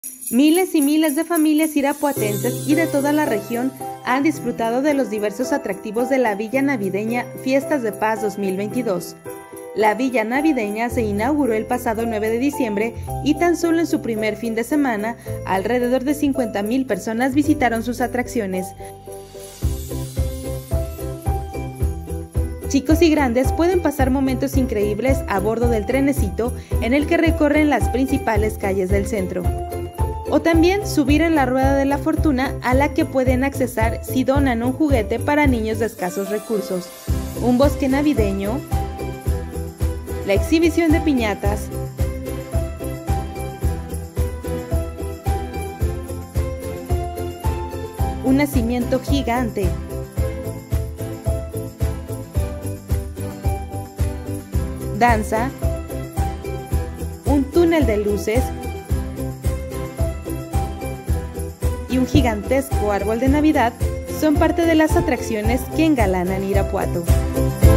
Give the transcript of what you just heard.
Miles y miles de familias irapuatenses y de toda la región han disfrutado de los diversos atractivos de la Villa Navideña Fiestas de Paz 2022. La Villa Navideña se inauguró el pasado 9 de diciembre y tan solo en su primer fin de semana, alrededor de 50,000 personas visitaron sus atracciones. Chicos y grandes pueden pasar momentos increíbles a bordo del trenecito en el que recorren las principales calles del centro. O también subir en la Rueda de la Fortuna, a la que pueden accesar si donan un juguete para niños de escasos recursos, un bosque navideño, la exhibición de piñatas, un nacimiento gigante, danza, un túnel de luces y un gigantesco árbol de Navidad son parte de las atracciones que engalanan Irapuato.